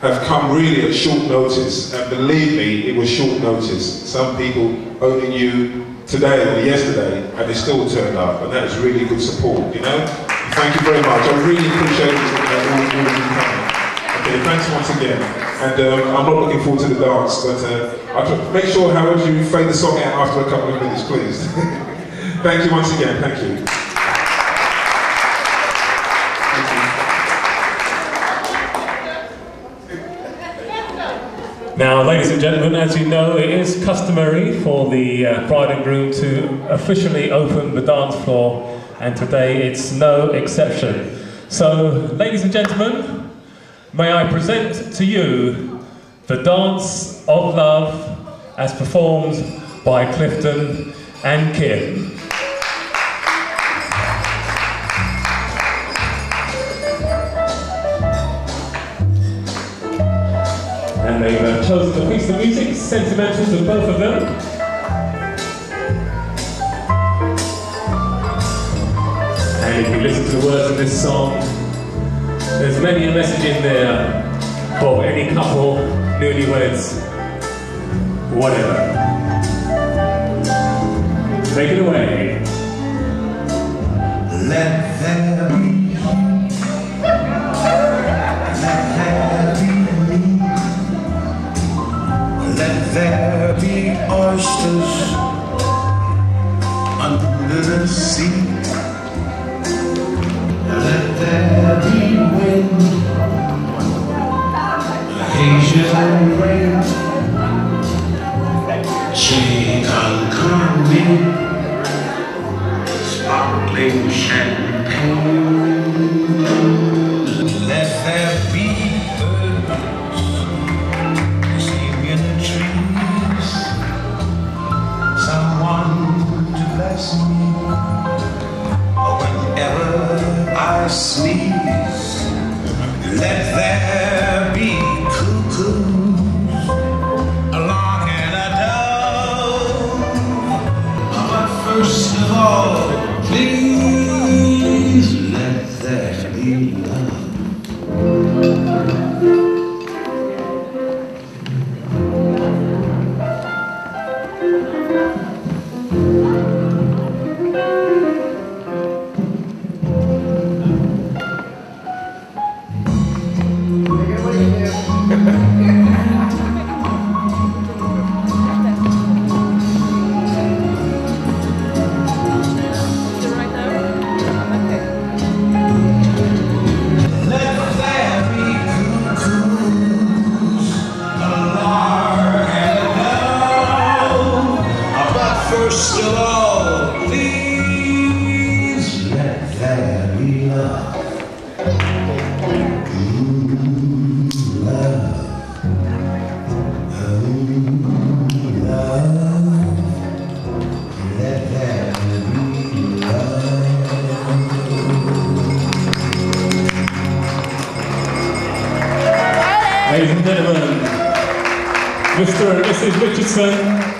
have come really at short notice, and believe me, it was short notice. Some people only knew today or yesterday, and they still turned up, and that is really good support, you know? Thank you very much. I really appreciate all of you coming. Okay, thanks once again. And I'm not looking forward to the dance, but make sure, however, you fade the song out after a couple of minutes, please. Thank you once again. Thank you. Now, ladies and gentlemen, as you know, it is customary for the bride and groom to officially open the dance floor, and today it's no exception. So, ladies and gentlemen, may I present to you the Dance of Love as performed by Clifton and Kim. And they've chosen a piece of music sentimental to both of them. And if you listen to the words of this song, there's many a message in there for any couple, newlyweds, whatever. Take it away. Let there be, let there be oysters under the sea. Let there be wind, Asian rain, chicken sparkling champagne. Let there be birds singing in the trees, someone to bless me whenever I sneeze. Let there be cuckoos, a lark and a dove. But first of all, please let there be love. First of all, please let there be love. Love. Love. Let there be love. Ladies and gentlemen, Mr. and Mrs. Richardson.